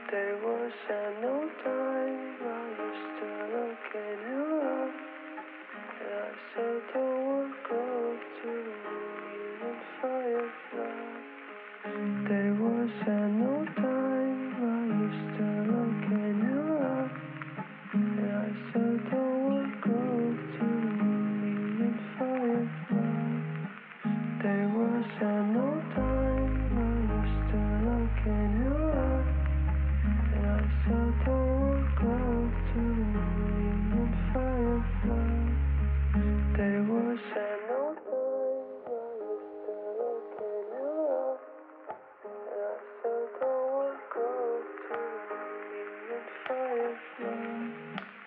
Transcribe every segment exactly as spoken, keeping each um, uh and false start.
There was an old time I used to look in your eyes, and I said, don't walk up to me and firefly. There was an old time I used to look in your eyes, and I said, don't walk up to me and firefly. There was an old time I used to look in your eyes, and I said, don't walk up to me and firefly. There was an old time I used to look in your eyes, and I said, don't walk up to me and firefly.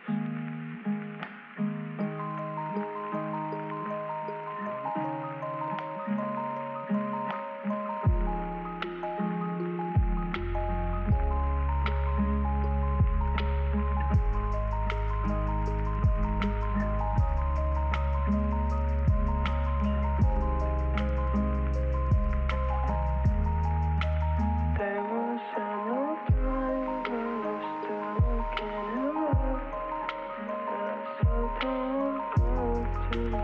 There was an old time I used to look in your eyes, and I said, don't walk up to me